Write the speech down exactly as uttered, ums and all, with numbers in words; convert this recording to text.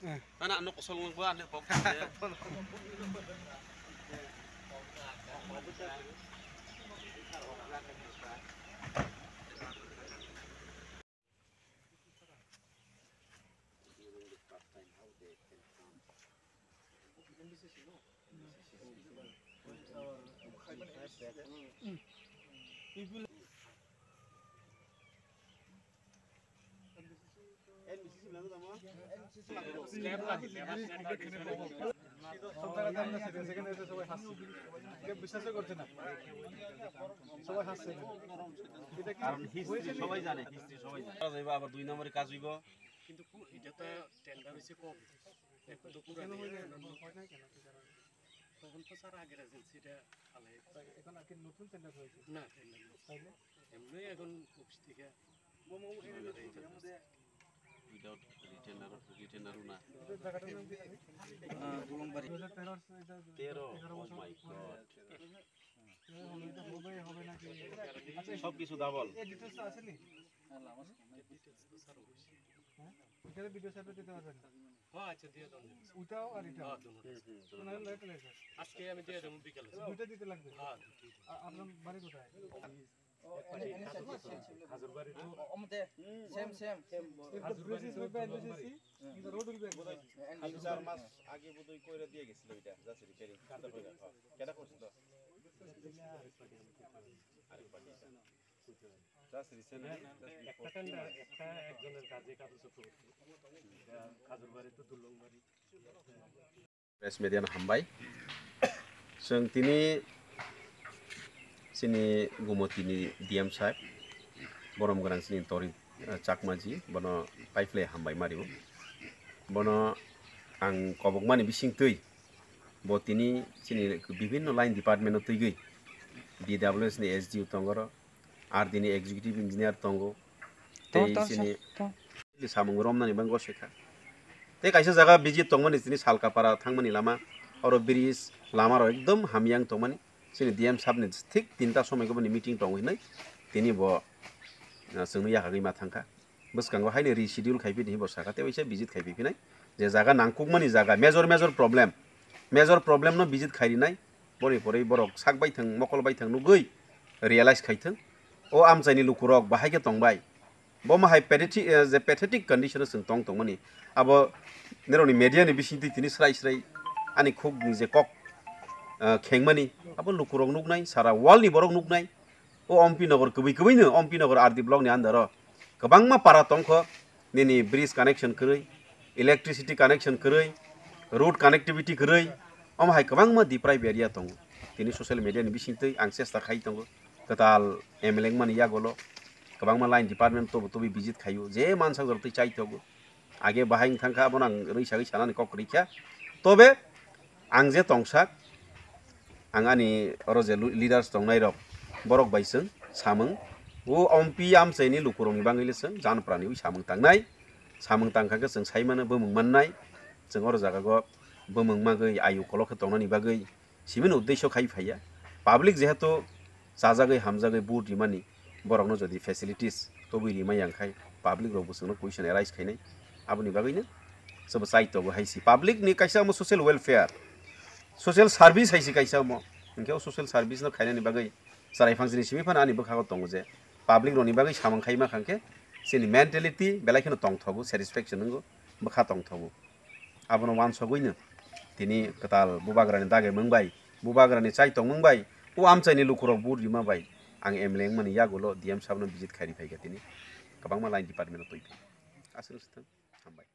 Anak anak kosong gua anak pop. সবাই জানে history সবাই জানে আবার দুই নম্বরে কাজ হইব কিন্তু এটা তো টেন্ডার হইছে কবে এখন তো পুরানো হয় না কেন তখন তো স্যার আগের এজেন্সিটা আলাই এখন আর কি নতুন টেন্ডার হয়েছে না টেন্ডার তাইলে এমনি এখন অফিস থেকে মোমো উইদাউট রিটেন্ডার রিটেন্ডার না জায়গাটার নাম কি গোলংবাড়ি দুই হাজার তেরো ও মাই গড হবে হবে নাকি আচ্ছা সব কিছু দাবল এই ডিটেইলস আছে নি লামা ডিটেইলস তো স্যার হইছে হ্যাঁ এখানে ভিডিও সাইডে দিতে পারবেন হ্যাঁ আচ্ছা দিয়ে দাও ওটাও আর এটা হ্যাঁ দুটো না লেট লেট আজকে আমি দিয়ে দেব বিকালে দুটো দিতে লাগবে হ্যাঁ আপনার বাড়ি কোথায় হাজারবাড়ি তো ওমতে সেম সেম হাজারবাড়ি তো বেলসি ইন রোড উইল বে আমি চার মাস আগে বোধই কইরা দিয়ে গেছিল এটা যাচ্ছে রিপেয়ারিং কাটা কইরা কেডা করছ তো আরে পাটি জাস্ট রিসেন্টলি একটা টেন্ডার একটা একজনের কাজে কাজ করতে হাজারবাড়ি তো দুলংবাড়ি প্রেস মিডিয়ান হামবাই जों दिनै जोंनि गुमतिनि डिएम साहेब बरम गोनां जोंनि तरि चाकमाजी बनो पाइफ्ले हामबाय मारिबो बनो आं कबकमानि बिसिं तै बतिनि जोंनि विभिन्न लाइन डिपार्टमेन्ट तै गई डिडब्लिउएस नि एसडिउ तंगर आर दिनि एक्जिक्युटिव इन्जिनियर तंगो तै जोंनि सामुं रमनानि बांगो सेखा ते कायसे जागा बिजित तंगमानि जोंनि सालकापारा थांमानि लामा और ब्रिज लामा रो एकदम हामियां तंगमानि जोंनि डिएम साहबनि ठीक तिनटा समायगोबनि मिटिं दंहैनाय दिनै ब जोंनो याखागै मा थांखा बसकांगो हायनो रिशिडिउल खायफैदि बसाखाते वैसे बिजित खायफैनाय जे जागा नांकुकमानि जागा major major problem major problem नो बिजित खायरिनाय बरि बरि बरक साकबाय थां मकलबाय थां नुगै रियलाइज खायथों ओ आमजायनि लुकुरक बाहायगे तंबाय ब माहाय पेथेटिक जे पेथेटिक कंडिशन जों तंग तंगमानि आबो नेरनि मीडियानि बिसिंति तिनि स्राय स्राय आनि खुग जे कक खेंमानि अब लुकुरक नुगनाय सारा वालनि बरक नुगनाय ओ अम्पी नगर कबै कबैनो अम्पी नगर आरडि ब्लकनि आन्दार गोबांमा पारा तंख दिनै ब्रिज कानेक्शन करै इलेक्ट्रिसिटी कानेक्शन करै रोड कानेक्टिविटी करै अमहाय गोबांमा दिप्राइभ एरिया दं दिनै ससियेल मिडियानि बिसिंतै आं चेष्टा खाय दं गताल एमएलए मानि यागल गोबांमा लाइन डिपार्टमेन्ट तो तो बिजित खायो जे मानसा जरतै चाइ दं आगे बाहाय थांखा बन आं रैसागै सानानै कक रैखा तबे आं जे तंसाक आं आंनि रजे लिडार्स दंनाय रक बरक बायसों सामों वो अम्पी आमचायनि लुकुरंनि बाङैलसों जानप्रानि सामों थांनाय सामों थांखाखौ जों सायमानो बोमों मोननाय जों अर जागागो बोमों मागै आयु कलखौ तंनानि बागै सिमोन उद्देश्य खायफाया पाब्लिक जेहेतु जाजागै हामजागै बुट रिमानि बरकनो जदि फेसिलिटीज तबि रिमाय आंखाय पाब्लिक रबो जोंनो क्वेश्चन राइज खायनाय आबुनि बागैनो सब साइटबो हायसि पाब्लिक नि कायसा म सोशल वेलफेयर सोशल सार्विस हायसि कायसा म इनके सोशल सार्विस न खायनानि बागै जाराय फांसिनि सिमिफान आनि बखागो दङ जे पाब्लिक रनि बागै सामों खायमा खांखे जोंनि मेन्टेलिटी बेलायखौनो तंथबो सेटिसफेक्शन नंगौ बखा तंथबो आबनो वान सगैनो दिनै कताल बुबाग्रानि दागे मंबाय बुबाग्रानि चाइ तंग मंबाय ओ आमचायनि लुकुरक बुट रिमाबाय आं एमएलए मानि यागोल डिएम साहबनो बिजित खायरि फायगा दिनै गोबांमा लाइन डिपार्टमेन्ट तै आसोरसथों हामबाय।